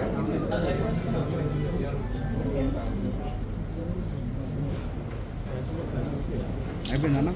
అయిపోయిందన్న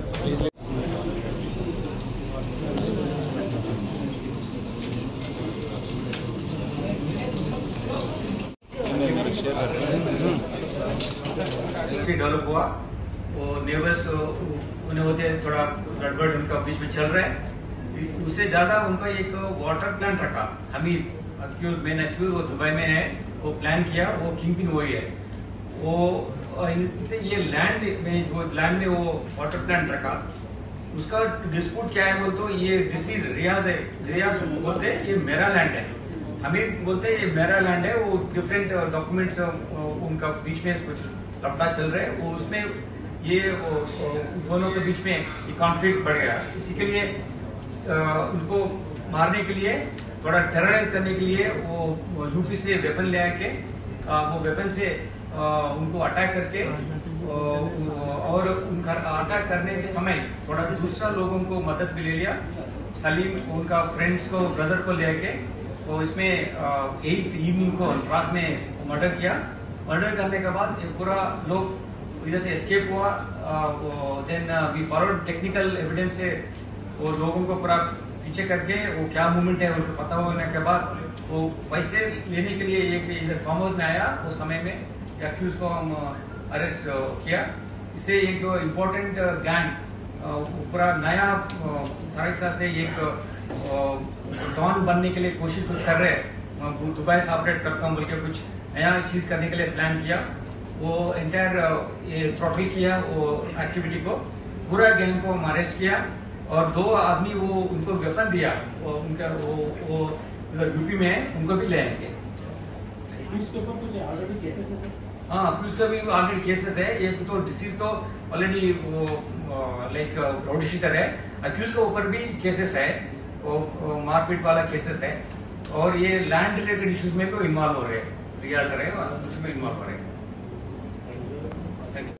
develop हुआ वो neighbours उन्हें होते थोड़ा गड़बड़ उनका बीच में चल रहा है। उससे ज्यादा उनका एक वाटर प्लांट रखा हमीद अक्यूज मेन अक्यूज वो दुबई में है, वो प्लान किया, वो किंग पिन वही है। वो इनसे ये लैंड में वो वाटर प्लांट रखा। उसका डिस्प्यूट क्या है बोल तो ये डिसीज रियाज है, रियाज बोलते ये मेरा लैंड है, हमीद बोलते ये मेरा लैंड है। वो डिफरेंट डॉक्यूमेंट्स उनका बीच में कुछ लफड़ा चल रहा है, वो उसमें ये दोनों के बीच में ये कॉन्फ्लिक्ट बढ़ गया। इसी के लिए उनको मारने के लिए, थोड़ा टेरराइज करने के लिए वो यूपी से वेपन ले आके वो वेपन से उनको अटैक करके और उनका अटैक करने के समय थोड़ा दूसरा लोगों को मदद भी ले लिया। सलीम उनका फ्रेंड्स को ब्रदर को लेके वो इसमें 8th इवनिंग को रात में मर्डर किया। मर्डर करने के बाद पूरा लोग इधर से एस्केप हुआ। Then we forward technical evidence से वो लोगों को पूरा पीछे करके वो क्या मूवमेंट है उनको पता होने के बाद वो पैसे लेने के लिए एक इधर फार्म हाउस में आया। वो समय में एक्यूज को हम अरेस्ट किया। इससे एक इम्पोर्टेंट गैंग पूरा नया तरीका से एक डॉन बनने के लिए कोशिश कर रहे हैं। दुबई से ऑपरेट करता हूँ बोल के कुछ नया चीज करने के लिए प्लान किया। वो एंटायर ये थ्रॉटल किया वो एक्टिविटी को, पूरा गैंग को हम अरेस्ट किया और 2 आदमी वो उनको वेपन दिया। वो उनका वो इधर यूपी में है, उनको भी ले आएंगे। हाँ, उसका भी ऑलरेडी केसेस है। ये तो डिसीज तो ऑलरेडी लाइक राउडी शीटर है। अक्यूज के ऊपर भी केसेस है, वो मारपीट वाला केसेस है और ये लैंड रिलेटेड इश्यूज में भी इन्वॉल्व हो रहे हैं, रियल कर रहे हैं, उसमें इन्वॉल्व हो रहे हैं।